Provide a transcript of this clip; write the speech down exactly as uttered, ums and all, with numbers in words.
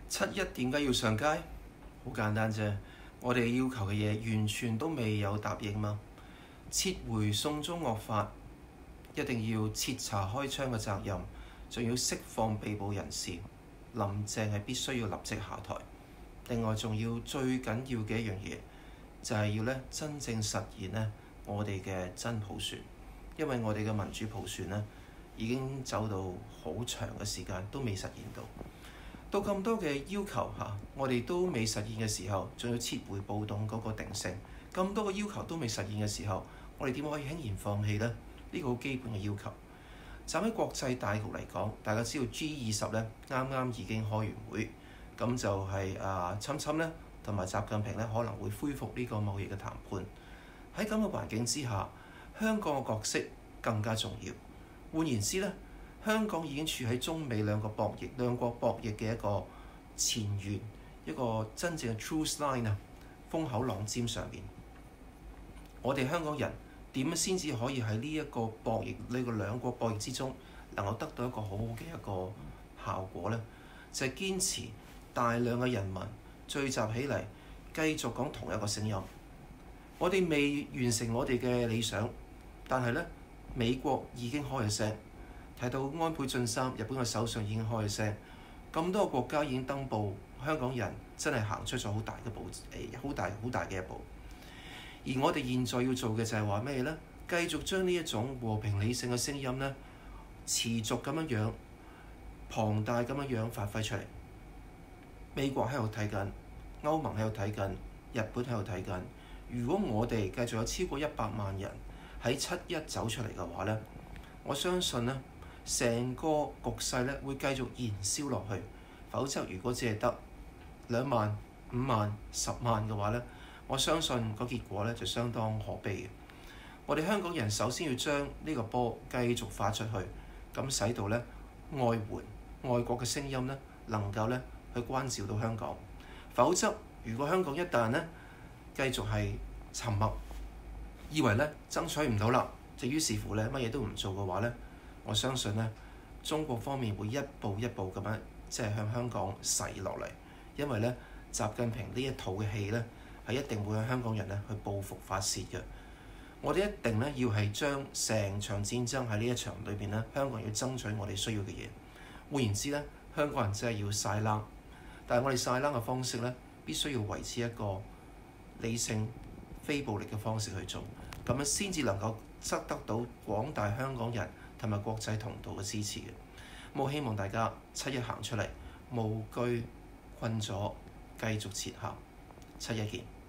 七一點解要上街？好簡單啫，我哋要求嘅嘢完全都未有答應嘛。撤回送中惡法，一定要徹查開槍嘅責任，仲要釋放被捕人士。林鄭係必須要立即下台。另外仲要最緊要嘅一樣嘢，就係要咧真正實現咧我哋嘅真普選，因為我哋嘅民主普選咧已經走到好長嘅時間都未實現到。到咁多嘅要求嚇，我哋都未實現嘅時候，仲要撤回暴動嗰個定性。咁多個要求都未實現嘅時候，我哋點可以輕言放棄呢？呢個好基本嘅要求。站喺國際大局嚟講，大家知道 G 二十咧啱啱已經開完會，咁就係啊侵侵咧同埋習近平咧可能會恢復呢個貿易嘅談判。喺咁嘅環境之下，香港嘅角色更加重要。換言之咧，香港已經處喺中美兩個博弈、兩國博弈嘅一個前沿，一個真正嘅 truth line 啊，風口浪尖上面。我哋香港人點樣先至可以喺呢一個博弈、呢個兩國博弈之中，能夠得到一個好好嘅一個效果呢？就係堅持大量嘅人民聚集起嚟，繼續講同一個聲音。我哋未完成我哋嘅理想，但係呢，美國已經開咗聲。睇到安倍晉三，日本嘅首相已經開咗聲，咁多個國家已經登報，香港人真係行出咗好大嘅步，誒好大好大嘅一步。而我哋現在要做嘅就係話咩呢？繼續將呢一種和平理性嘅聲音呢，持續咁樣樣龐大咁樣樣發揮出嚟。美國喺度睇緊，歐盟喺度睇緊，日本喺度睇緊。如果我哋繼續有超過一百萬人喺七一走出嚟嘅話呢，我相信呢，成個局勢咧會繼續燃燒落去，否則如果只係得兩萬、五萬、十萬嘅話咧，我相信個結果咧就相當可悲嘅。我哋香港人首先要將呢個波繼續發出去，咁使到咧外援、外國嘅聲音咧能夠咧去關照到香港。否則，如果香港一旦咧繼續係沉默，以為咧爭取唔到啦，就於是乎咧乜嘢都唔做嘅話咧，我相信咧，中國方面會一步一步咁樣即係向香港駛落嚟，因為咧習近平呢一套嘅戲咧係一定會向香港人咧去報復發泄嘅。我哋一定咧要係將成場戰爭喺呢一場裏邊咧，香港人要爭取我哋需要嘅嘢。換言之咧，香港人真係要晒冷，但係我哋晒冷嘅方式咧，必須要維持一個理性、非暴力嘅方式去做，咁樣先至能夠得得到廣大香港人同埋國際同道嘅支持嘅。我希望大家七一行出嚟，無懼困阻，繼續前行。七一見。